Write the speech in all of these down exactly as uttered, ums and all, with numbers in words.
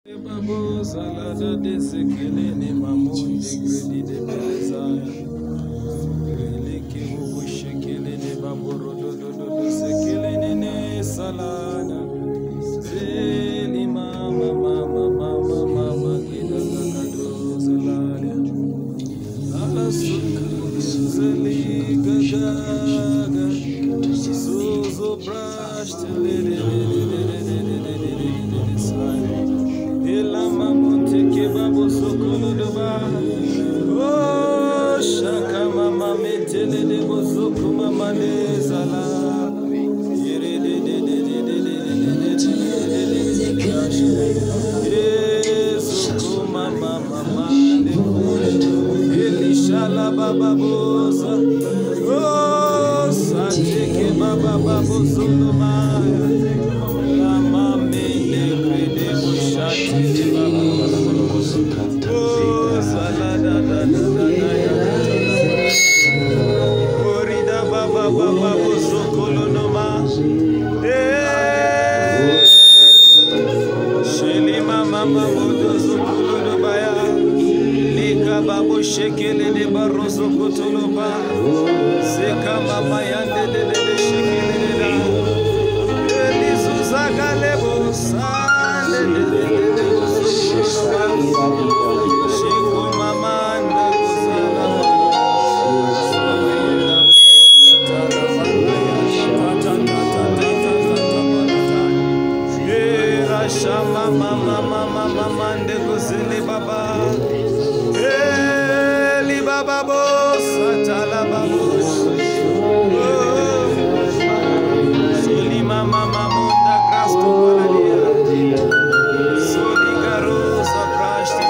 Babo salada de sekele ne mamon de gredi de belezaya. Eleke bubu shekele de babo rodo do do do sekele ne ne salada. Zeli mama mama mama mama gida gado salada. Ala suka zeli gaga suzo prash le le le le le Elama monte ke babo sokolo doba. Oh shaka mama metele de bozoko mama de zala. Yere de de de de de de de de soko mama mama de Elishala baba boza. Oh sate ke baba babo soloma. Shekele de barroso kotoloba seka mama yande de de shekele de da elizo zagalebo sande de de de sheko mama nda kusala era shama mama mama mama nde kusele baba Babos, Satala Babos, Soli Mama Mamunda Crasto Maladia, Soli Garosa Prashti,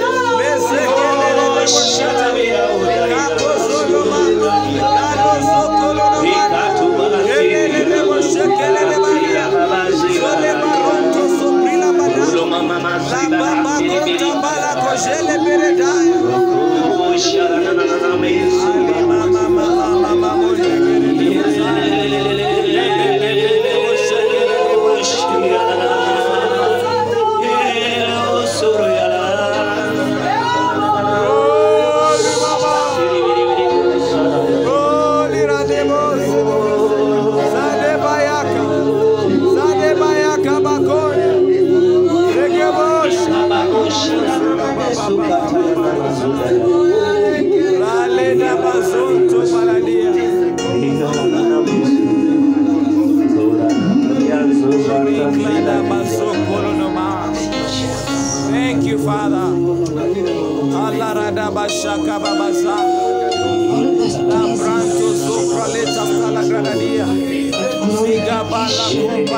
Shut up,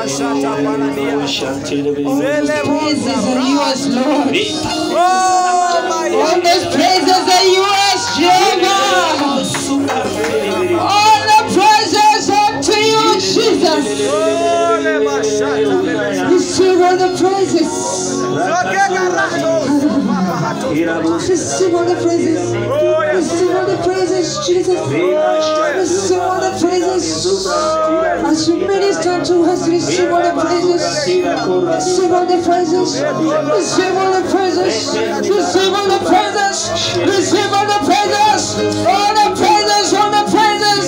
Praises are yours, Lord. Oh my All those praises are yours, Jehovah. All the praises unto you, Jesus. Receive all the praises. Receive all the praises. Receive all the praises, Jesus. Receive all the praises. As you minister to us, receive all the praises. Receive all the praises. Receive all the praises. Receive all the praises. Receive all the praises. All the praises, all the praises.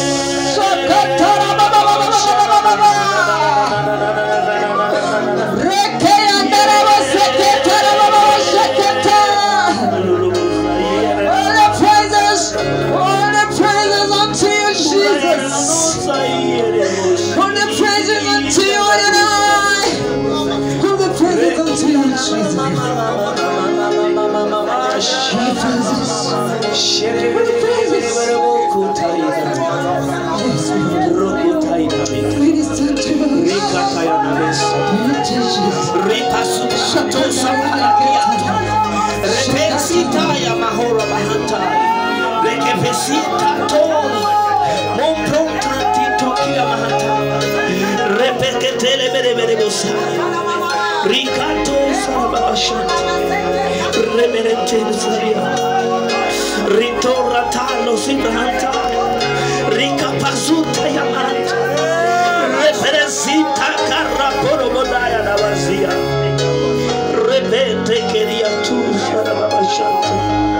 Ritorratalo Sibranta Rika Pasuta Yamanta Referencita Carraporo Bodaya Navazia Repete Keria Tu Sarabashanta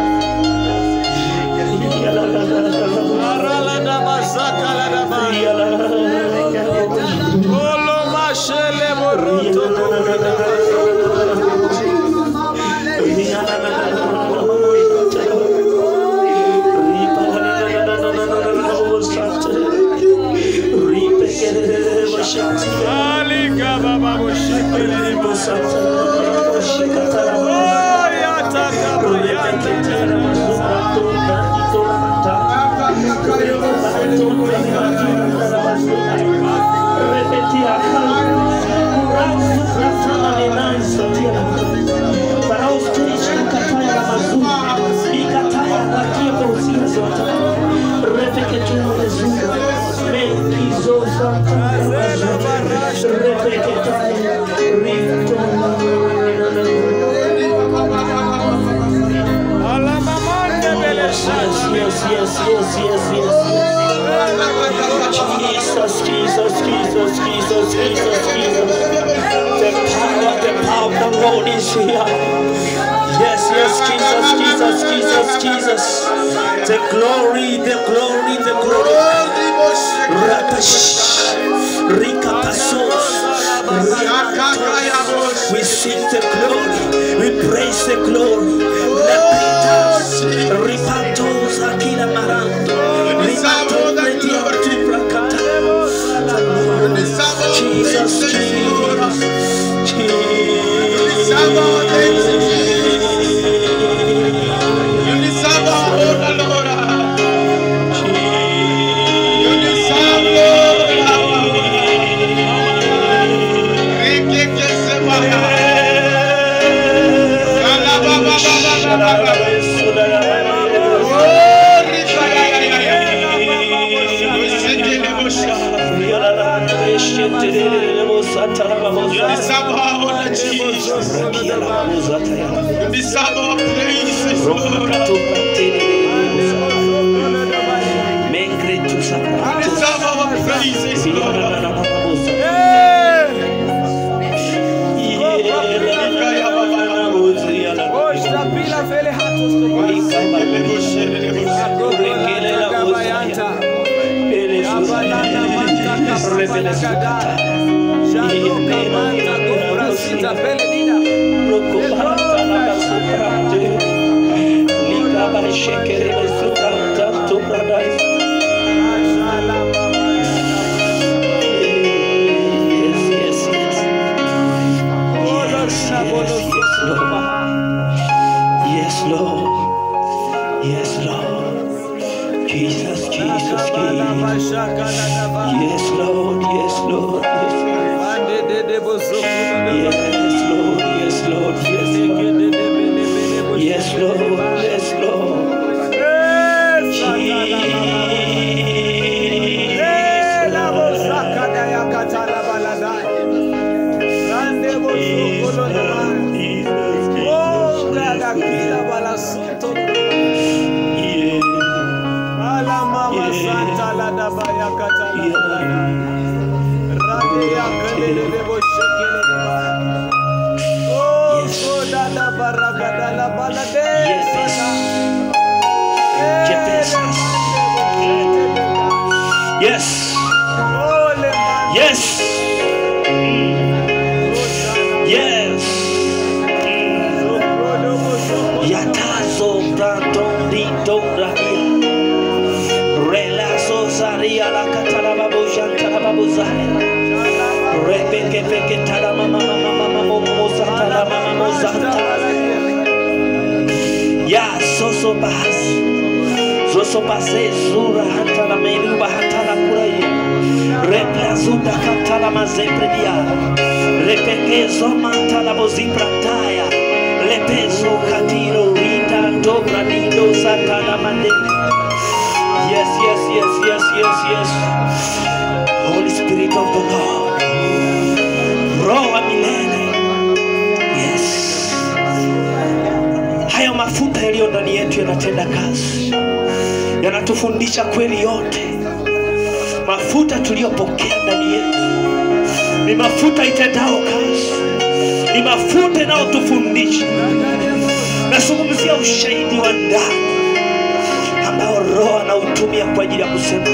Arala da masaka la da ba. Olo mashele moroto Ali gaba babo shikele bosata. Oh ya taka ya taka. Yes, yes, yes, yes, yes. Jesus, Jesus, Jesus, Jesus, Jesus, Jesus. The power, the power of the Lord is here. Yes, yes, Jesus, Jesus, Jesus, Jesus. The glory, the glory, the glory. Rapash, Rika Pasos. We sing the glory, we praise the glory. Lepitas, Ripatos, Akira Marando, Ripato, Retiatu Prakata. Jesus, Jesus, Jesus. You deserve all the Lord. You deserve Yes, Lord. Yes, Lord. Jesus, Jesus, Jesus. Yes, Lord. Yes, Lord. Yes, Lord. Lord, yes, Lord, yes, Lord. Yes, Lord, yes, Lord. Yes. Yes. Yes. Yatazo Brandon Doradia. Relazo Zaria la Catalababu Jantalababu Zaya. Rebeke Peke Talamama Mama Mozatala Mama Mozatala. Ya Soso Bas. Soso Base Zura Hantala Meruba Hantala Kuraya. Replazuda Cantala Mazepredia. Repeke Zomantala Boziprataya. Lepezo Catiro Rita Dobra Nido Satana Mande. Yes, yes, yes, yes, yes, yes. Holy Spirit of the Lord. Roho milele. Yes. Hayo mafuta yaliyo ndani yetu yanatenda kazi. Yanatufundisha kweli yote. Mafuta tuliyopokea ndani yetu ni mafuta itendao kazi. Ni mafuta yanayotufundisha. Nazungumzia ushahidi wa ndani ambao Roho anautumia kwa ajili ya kusema.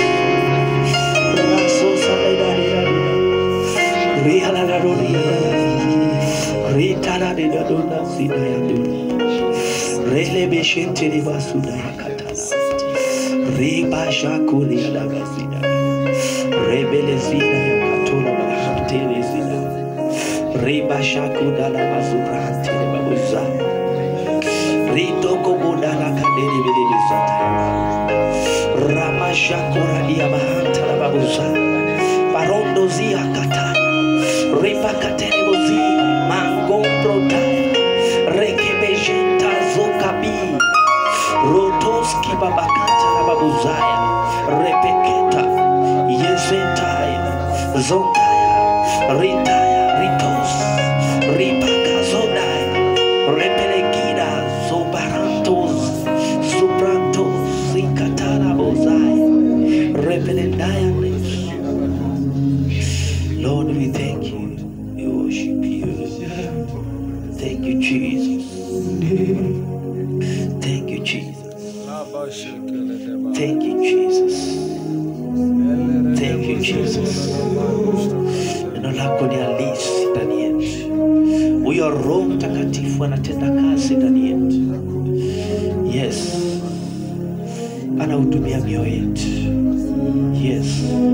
Raso saidari. Rihala na rodi. Ritara de dona sida ya dona. Rele beshente ni basuda ya katala. Riba shakuri ya daga sida. Rebele sida ya katola bahantele sida. Riba shakuda la mazubra hantele babuza. Rito koboda la kaderi bele sida. Rama shakura dia bahanta la babuza. Parondo zia katala. Riba katele bozi. Mango protaya. Rekebejenta zokabi. Rotoski babakata la babuzaya. Repeketa. Yezentaya. Zondaya. Ritaya. Ritos. Ripaka zodaya. Repelegida. Zobarantos. Suprantos. Zikatala bozaya. Repelendaya. Lord, we thank you. We worship you. Thank you, Jesus. Thank you, Jesus. Thank you, Jesus. Thank you, Jesus. Neno lako ni halisi ndani yetu. Huyo Roho Mtakatifu anatenda kazi ndani yetu. Yes. Anahudumia mioyo yetu. Yes.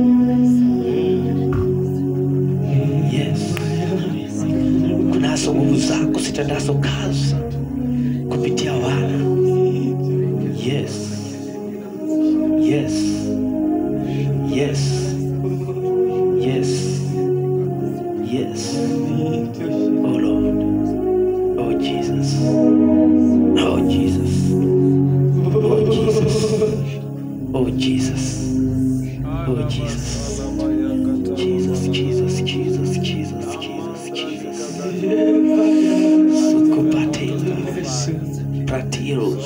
Yes. Kunazo nguvu zako zitendazo kazi kupitia wana. Yes. Yes. Yes. Yes. Yes. Oh Lord. Oh Jesus. Oh Jesus. Oh Jesus. Oh Jesus. Oh Jesus. Jesus, Jesus, Jesus, Jesus, Jesus, Jesus. Sukupatela. Pratiros.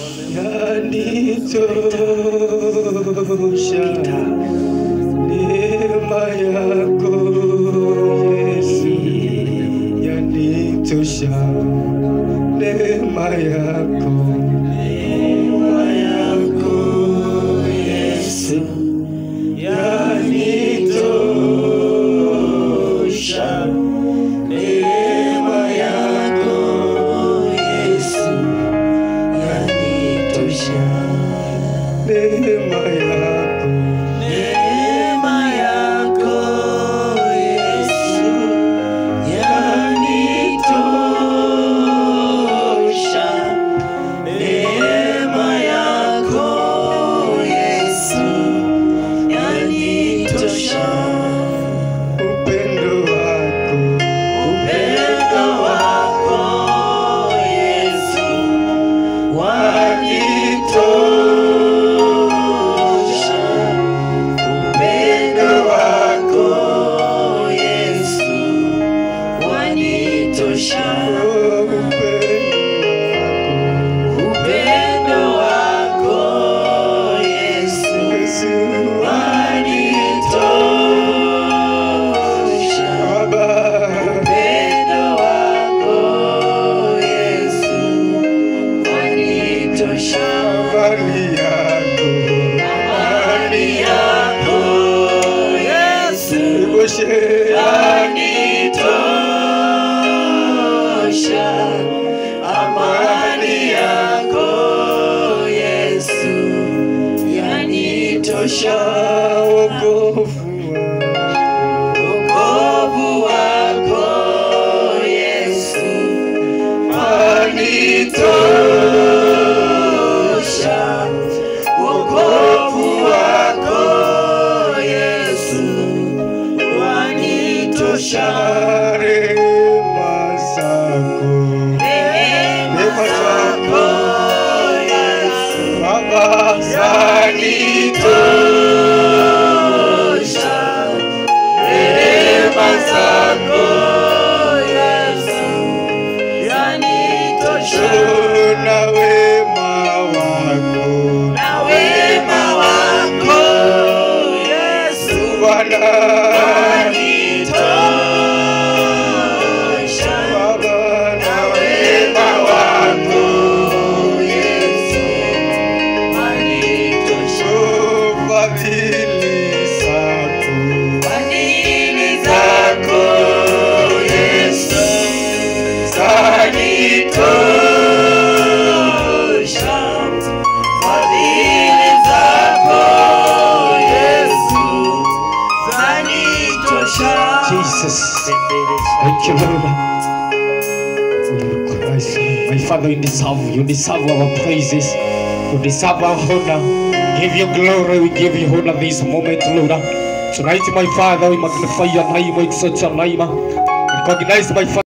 Yanitosha. Neema yako Yesu. Yanitosha. Neema yako. Neema yako Yesu. Yanitosha. Neema yako Yesu. Yanitosha. Neema yako. Neema yako Yesu. Yanitosha. Neema yako Yesu. wanitosha wokovu wokovu wako Yesu wanitosha wokovu wako Yesu wanitosha rehema zako rehema zako Yesu Baba zanitosha rehema zako Yesu yanitosha na wema wako na wema wako Yesu Bwana wanitosha Baba na wema wako Yesu wanitosha fadhili zako fadhili zako Yesu zanitosha fadhili zako Yesu zanitosha. Jesus, thank you Lord. Oh, Christ, my Father, you deserve, you deserve our praises, you deserve our honor. Give you glory, we give you honor this moment, Lord. Tonight, my Father, we magnify your name, we exalt your name. Recognize, my Father.